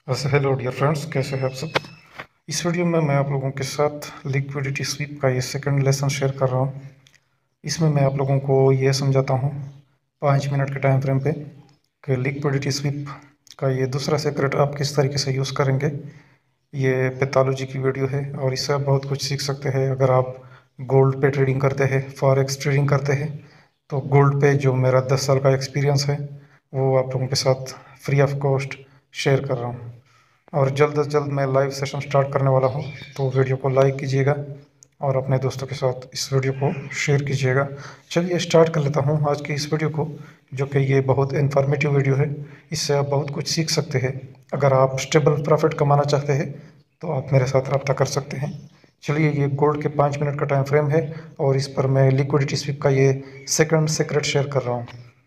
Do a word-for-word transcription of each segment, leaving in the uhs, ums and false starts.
बस hello dear friends, कैसे हैं आप सब। इस वीडियो में मैं आप लोगों के साथ लिक्विडिटी स्वीप का ये सेकंड लेसन शेयर कर रहा हूँ। इसमें मैं आप लोगों को ये समझाता हूँ पाँच मिनट के टाइम फ्रेम पे कि लिक्विडिटी स्वीप का ये दूसरा सेक्रेट आप किस तरीके से यूज़ करेंगे। ये पैथोलॉजी की वीडियो है और इससे आप बहुत कुछ सीख सकते हैं। अगर आप गोल्ड पे ट्रेडिंग करते हैं, फॉरेक्स ट्रेडिंग करते हैं, तो गोल्ड पे जो मेरा दस साल का एक्सपीरियंस है वो आप लोगों के साथ फ्री ऑफ कॉस्ट शेयर कर रहा हूँ। और जल्द अज जल्द मैं लाइव सेशन स्टार्ट करने वाला हूँ, तो वीडियो को लाइक कीजिएगा और अपने दोस्तों के साथ इस वीडियो को शेयर कीजिएगा। चलिए स्टार्ट कर लेता हूँ आज की इस वीडियो को, जो कि ये बहुत इन्फॉर्मेटिव वीडियो है। इससे आप बहुत कुछ सीख सकते हैं। अगर आप स्टेबल प्रॉफिट कमाना चाहते हैं तो आप मेरे साथ रब्ता कर सकते हैं। चलिए, ये गोल्ड के पाँच मिनट का टाइम फ्रेम है और इस पर मैं लिक्विडिटी स्वीप का ये सेकंड सीक्रेट शेयर कर रहा हूँ।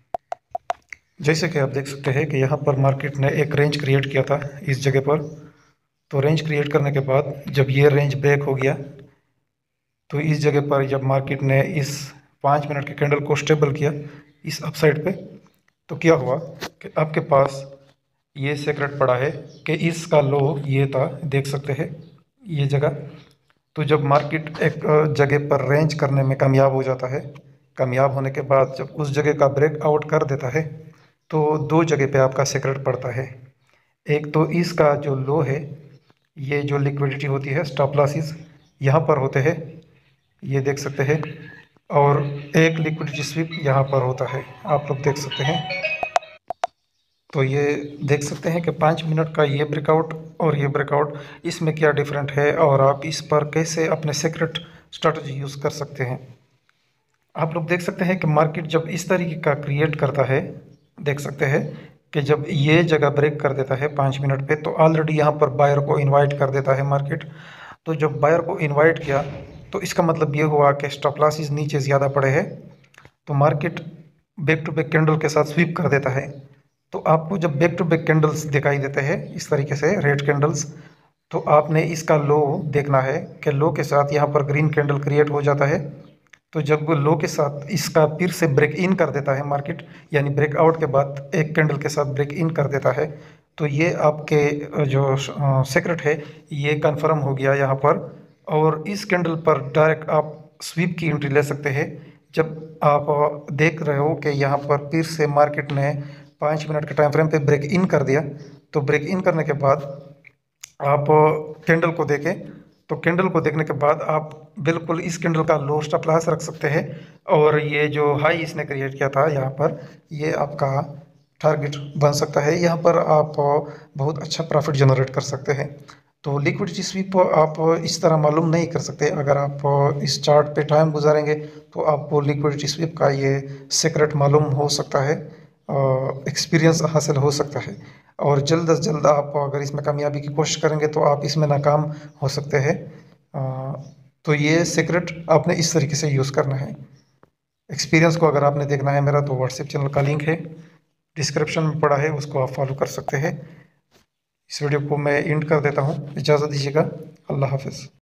जैसे कि आप देख सकते हैं कि यहाँ पर मार्केट ने एक रेंज क्रिएट किया था इस जगह पर। तो रेंज क्रिएट करने के बाद जब ये रेंज ब्रेक हो गया, तो इस जगह पर जब मार्केट ने इस पाँच मिनट के कैंडल को स्टेबल किया इस अपसाइड पे, तो क्या हुआ कि आपके पास ये सेक्रेट पड़ा है कि इसका लो ये था, देख सकते हैं ये जगह। तो जब मार्केट एक जगह पर रेंज करने में कामयाब हो जाता है, कामयाब होने के बाद जब उस जगह का ब्रेक आउट कर देता है, तो दो जगह पे आपका सेक्रेट पड़ता है। एक तो इसका जो लो है, ये जो लिक्विडिटी होती है, स्टॉप लॉसेस यहाँ पर होते हैं, ये देख सकते हैं। और एक लिक्विडिटी स्वीप यहाँ पर होता है, आप लोग देख सकते हैं। तो ये देख सकते हैं कि पाँच मिनट का ये ब्रेकआउट और ये ब्रेकआउट, इसमें क्या डिफरेंट है और आप इस पर कैसे अपने सीक्रेट स्ट्रैटेजी यूज़ कर सकते हैं। आप लोग देख सकते हैं कि मार्केट जब इस तरीके का क्रिएट करता है, देख सकते हैं कि जब ये जगह ब्रेक कर देता है पाँच मिनट पे, तो ऑलरेडी यहाँ पर बायर को इनवाइट कर देता है मार्केट। तो जब बायर को इनवाइट किया तो इसका मतलब ये हुआ कि स्टॉप लॉसेस नीचे ज़्यादा पड़े हैं, तो market back to back candle के साथ स्वीप कर देता है। तो आपको जब बैक टू बैक कैंडल्स दिखाई देते हैं इस तरीके से रेड कैंडल्स, तो आपने इसका लो देखना है कि लो के साथ यहाँ पर ग्रीन कैंडल क्रिएट हो जाता है। तो जब लो के साथ इसका फिर से ब्रेक इन कर देता है मार्केट, यानी ब्रेकआउट के बाद एक कैंडल के साथ ब्रेक इन कर देता है, तो ये आपके जो सीक्रेट है ये कंफर्म हो गया यहाँ पर। और इस कैंडल पर डायरेक्ट आप स्वीप की एंट्री ले सकते हैं। जब आप देख रहे हो कि यहाँ पर फिर से मार्केट ने पाँच मिनट के टाइम फ्रेम पे ब्रेक इन कर दिया, तो ब्रेक इन करने के बाद आप कैंडल को देखें, तो कैंडल को देखने के बाद आप बिल्कुल इस कैंडल का लो स्टॉप लॉस रख सकते हैं। और ये जो हाई इसने क्रिएट किया था यहाँ पर, ये आपका टारगेट बन सकता है। यहाँ पर आप बहुत अच्छा प्रॉफिट जनरेट कर सकते हैं। तो लिक्विडिटी स्वीप आप इस तरह मालूम नहीं कर सकते। अगर आप इस चार्ट पे टाइम गुजारेंगे तो आपको लिक्विडिटी स्वीप का ये सीक्रेट मालूम हो सकता है, एक्सपीरियंस हासिल हो सकता है। और जल्द अज जल्द आप अगर इसमें कामयाबी की कोशिश करेंगे तो आप इसमें नाकाम हो सकते हैं। तो ये सीक्रेट आपने इस तरीके से यूज़ करना है। एक्सपीरियंस को अगर आपने देखना है मेरा, तो व्हाट्सएप चैनल का लिंक है डिस्क्रिप्शन में पड़ा है, उसको आप फॉलो कर सकते हैं। इस वीडियो को मैं एंड कर देता हूँ, इजाज़त दीजिएगा। अल्लाह हाफिज़।